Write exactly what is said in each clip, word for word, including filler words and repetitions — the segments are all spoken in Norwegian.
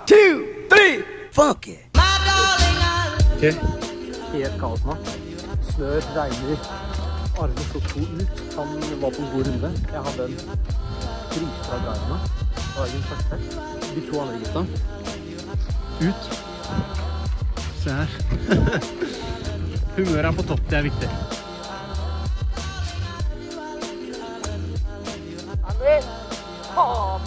two, three, fuck it! Okay. Helt kaos nå. Snør, regner. Arve slå to ut. Han var på en god runde. Jeg hadde en dritbra drive nå. Det var den første. De to andre gutta. Ut. Se her. Humøret er på topp, det er viktig. André! Faen!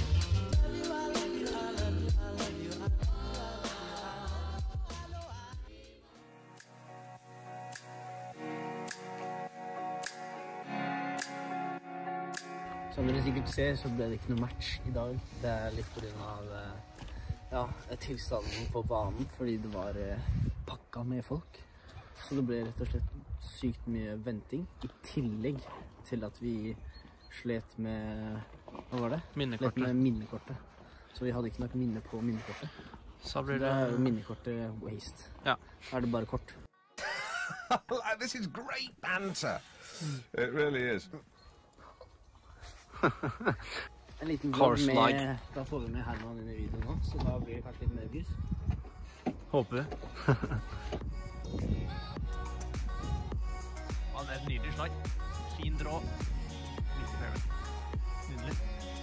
Som dere sikkert ser, så ble det ikke noe match i dag. Det er litt på grunn av ja, tilstanden på banen, fordi det var pakka med folk. Så det ble rett og slett sykt mye venting, i tillegg til at vi slet med, hva var det? Minnekortet. Slet med minnekortet. Så vi hadde ikke nok minne på minnekortet. Så blir det... Så det er minnekortet waste. Ja. Da er det bare kort. This is great banter. It really is. En liten vlogg med, da får vi med Herman inn i videoen nå, så da blir det kanskje litt mer views. Håper vi. Ja, det er et nydelig slag. Fin drå. Midt i fairway. Nydelig.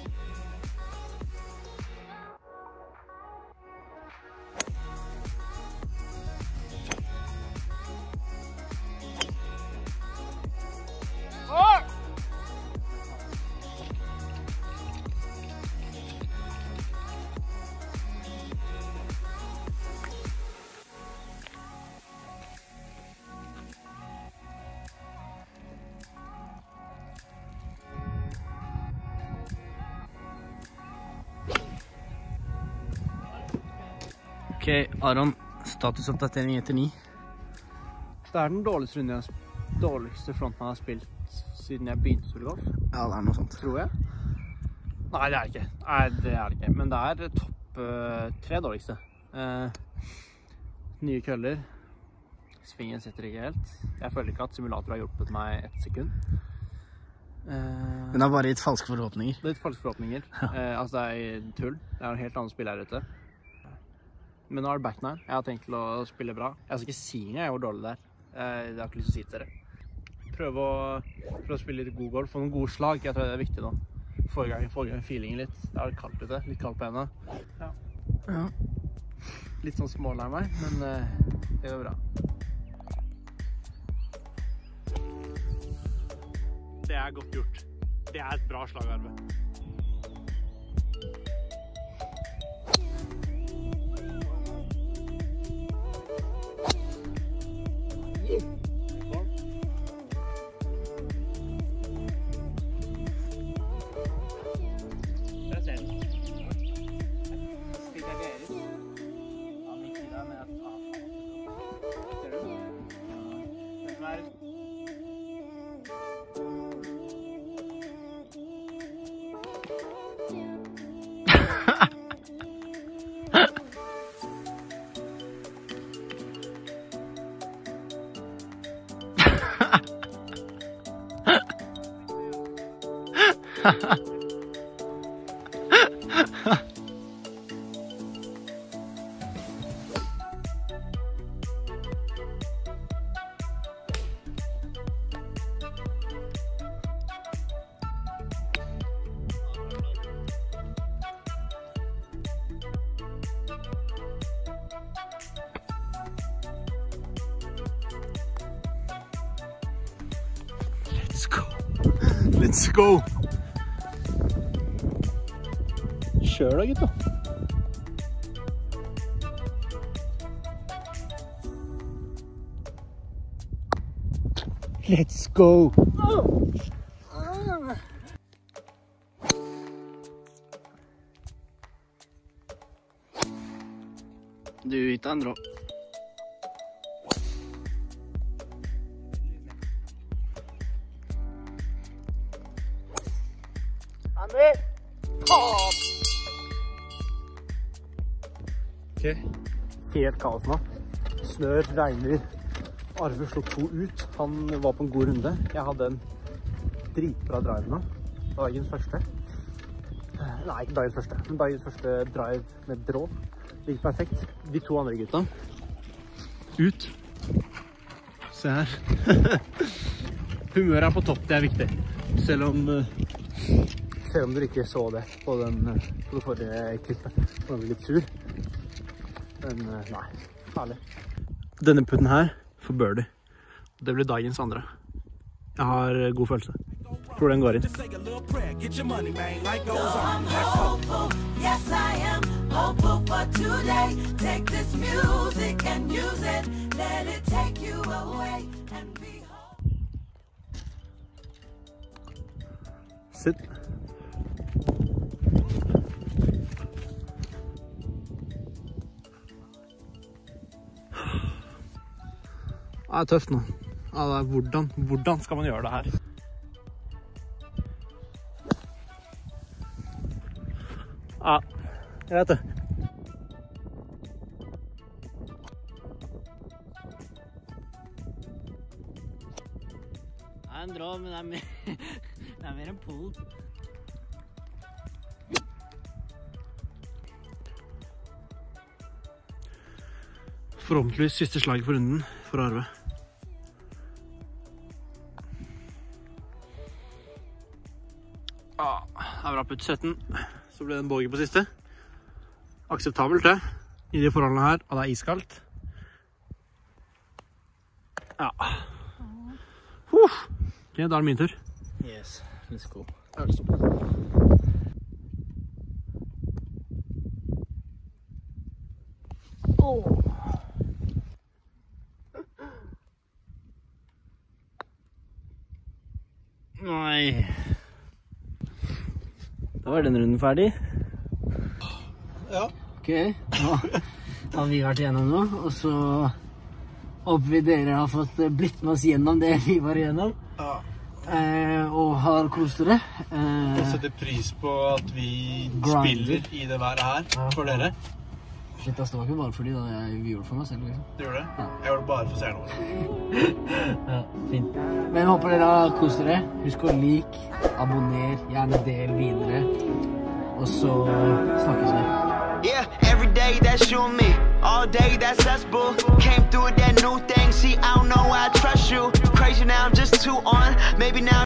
Ok, Aron, statusoppdatering etter ni. Det er den dårligste runden jeg har, dårligste fronten jeg har spilt siden jeg begynte å spille golf. Ja, det er noe sånt. Tror jeg. Nei, det er det ikke. Nei, det er det ikke. Men det er topp uh, tre dårligste. Uh, nye køller. Svingen sitter ikke helt. Jeg føler ikke at simulator har hjulpet meg et sekund. Uh, Den har bare gitt falske forhåpninger. Det er litt falske forhåpninger. uh, altså, det er tull. Det er en helt annen spill her ute. Men nå er det back nine. Jeg har tenkt til å spille bra. Jeg skal ikke si engang hvor dårlig det er. Jeg har ikke lyst til å si til dere. Prøve å, prøve å spille litt god golf. Få noen gode slag. Jeg tror det er viktig nå. Forrige gang, forrige gang feelingen litt. Det er litt kaldt ute. Litt kaldt på hendene. Ja. Ja. Litt sånn smålær meg, men uh, det går bra. Det er godt gjort. Det er et bra slag, Arve. Let's go. Let's go. Kjør da, gutta. Let's go. Du hittade en drå. André! Ok, helt kaos nå. Snør, regner. Arve slå to ut. Han var på en god runde. Jeg hadde en dritbra drive nå. Det var ikke den første. nei, ikke dagens første, men dagens første drive med drå. Det gikk perfekt. De to andre gutta. Ut. Se her. Humøret er på topp, det er viktig. Selv om... Uh... Selv om dere ikke så det på, den, på det forrige klippet. Så var vi litt sur. Men uh, nei, herlig. Denne putten her får birdie. Det blir dagens andre. Jeg har god følelse. Tror den går inn. Sitt. Det er tøft nå. Ja, det er hvordan, hvordan skal man gjøre det her? Ja, jeg vet det. Det er en drå, men det er mer, det er mer en pull. Forhåpentligvis siste slaget for runden for Arve. Ah, det er bra putt sytten. Så ble det en bogey på siste. Akseptabelt det. I de forholdene her, og det er iskaldt. Ja. Uh. Ok, da er det min tur. Yes, let's go. Oh. Nei. Da var den runden ferdig. Ja. Ok, nå har vi vært igjennom nå, og så håper vi dere har fått blitt med oss gjennom det vi var igjennom. Ja. Eh, og har kost dere. Eh, Jeg setter pris på at vi Grinder. spiller i det været her for dere. Shit, altså, det var ikke bare fordi da jeg gjorde det for meg selv, liksom. Du gjorde det? Ja. Jeg gjorde det bare for seerne. Ja, fint. Men jeg håper dere har kost dere. Husk å like, abonner, gjerne del videre. Og så snakkes vi. Yeah, every day that's you and me. All day that's us, boo. Came through with that new thing. See, I don't know why I trust you. Crazy now, I'm just too on. Maybe now.